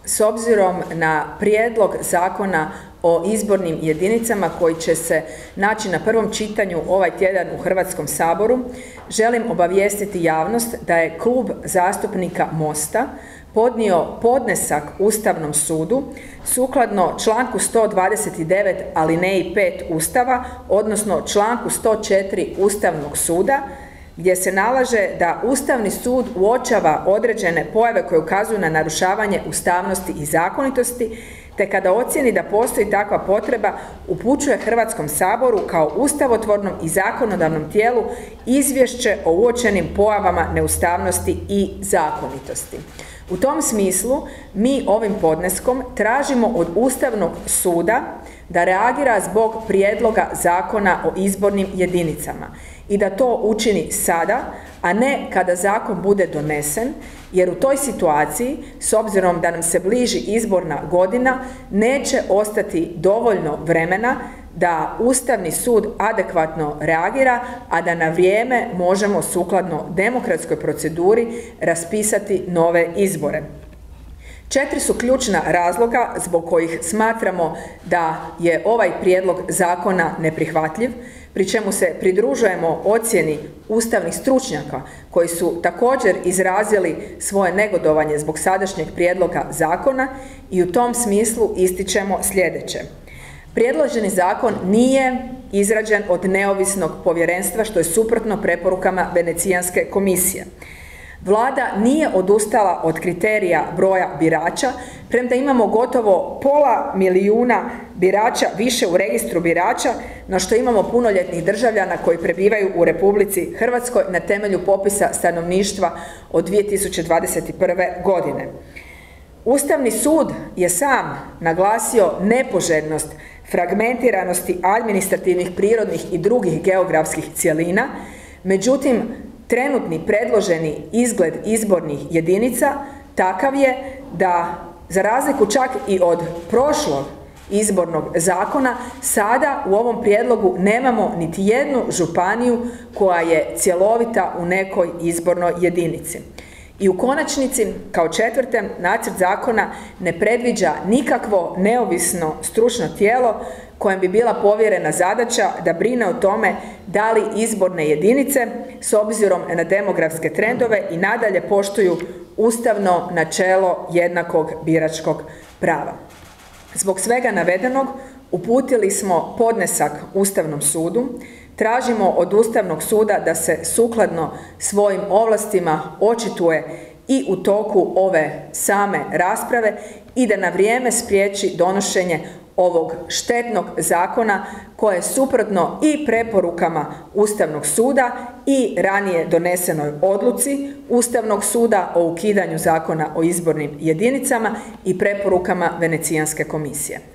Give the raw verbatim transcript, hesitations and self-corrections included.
s obzirom na prijedlog zakona o izbornim jedinicama koji će se naći na prvom čitanju ovaj tjedan u Hrvatskom saboru, želim obavijestiti javnost da je Klub zastupnika MOST-a podnio podnesak Ustavnom sudu sukladno članku sto dvadeset devet alineji pet Ustava, odnosno članku sto četiri Ustavnog suda, gdje se nalaže da Ustavni sud uočava određene pojave koje ukazuju na narušavanje ustavnosti i zakonitosti, te kada ocijeni da postoji takva potreba, upućuje Hrvatskom saboru kao ustavotvornom i zakonodavnom tijelu izvješće o uočenim pojavama neustavnosti i zakonitosti. U tom smislu mi ovim podneskom tražimo od Ustavnog suda da reagira zbog prijedloga zakona o izbornim jedinicama i da to učini sada, a ne kada zakon bude donesen, jer u toj situaciji, s obzirom da nam se bliži izborna godina, neće ostati dovoljno vremena da Ustavni sud adekvatno reagira, a da na vrijeme možemo sukladno demokratskoj proceduri raspisati nove izbore. Četiri su ključna razloga zbog kojih smatramo da je ovaj prijedlog zakona neprihvatljiv, pri čemu se pridružujemo ocjeni ustavnih stručnjaka koji su također izrazili svoje negodovanje zbog sadašnjeg prijedloga zakona i u tom smislu ističemo sljedeće. Predloženi zakon nije izrađen od neovisnog povjerenstva, što je suprotno preporukama Venecijanske komisije. Vlada nije odustala od kriterija broja birača, premda imamo gotovo pola milijuna birača više u registru birača, no što imamo punoljetnih državljana koji prebivaju u Republici Hrvatskoj na temelju popisa stanovništva od dvije tisuće dvadeset prve. godine. Ustavni sud je sam naglasio nepoželjnost fragmentiranosti administrativnih, prirodnih i drugih geografskih cjelina, međutim, trenutni predloženi izgled izbornih jedinica takav je da, za razliku čak i od prošlog izbornog zakona, sada u ovom prijedlogu nemamo niti jednu županiju koja je cjelovita u nekoj izbornoj jedinici. I u konačnici, kao četvrte, nacrt zakona ne predviđa nikakvo neovisno stručno tijelo kojem bi bila povjerena zadaća da brine o tome da li izborne jedinice, s obzirom na demografske trendove, i nadalje poštuju ustavno načelo jednakog biračkog prava. Zbog svega navedenog uputili smo podnesak Ustavnom sudu, tražimo od Ustavnog suda da se sukladno svojim ovlastima očituje i u toku ove same rasprave i da na vrijeme spriječi donošenje ovog štetnog zakona koje je suprotno i preporukama Ustavnog suda i ranije donesenoj odluci Ustavnog suda o ukidanju zakona o izbornim jedinicama i preporukama Venecijanske komisije.